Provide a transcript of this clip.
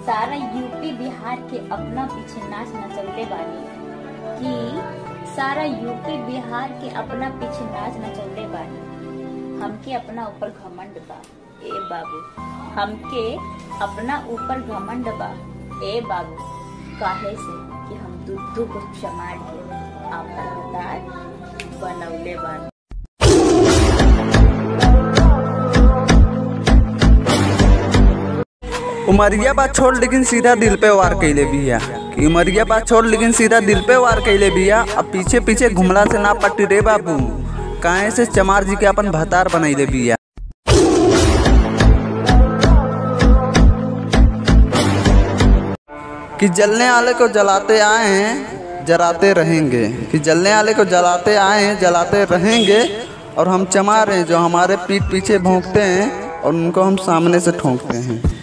सारा यूपी बिहार के अपना पीछे नाच नचलते बानी, कि सारा यूपी बिहार के अपना पीछे नाच नचलते बानी। हमके अपना ऊपर घमंड बा ए बाबू, हमके अपना ऊपर घमंड बा ए बाबू। काहे से कि हम दूध को चमार के आपदार बनौले बानी। उमरिया बात छोड़ लेकिन सीधा दिल पे वार कैले बिया, कि उमरिया बात छोड़ लेकिन सीधा दिल पे वार कैले बिया। अब पीछे पीछे घुमला से ना पट्टी रे बाबू, काहे से चमार जी के अपन भतार बनैले बिया। कि जलने वाले को जलाते आए हैं जलाते रहेंगे, कि जलने वाले को जलाते आए हैं जलाते रहेंगे। और हम चमार हैं जो हमारे पीठ पीछे भौंकते हैं और उनको हम सामने से ठोंकते हैं।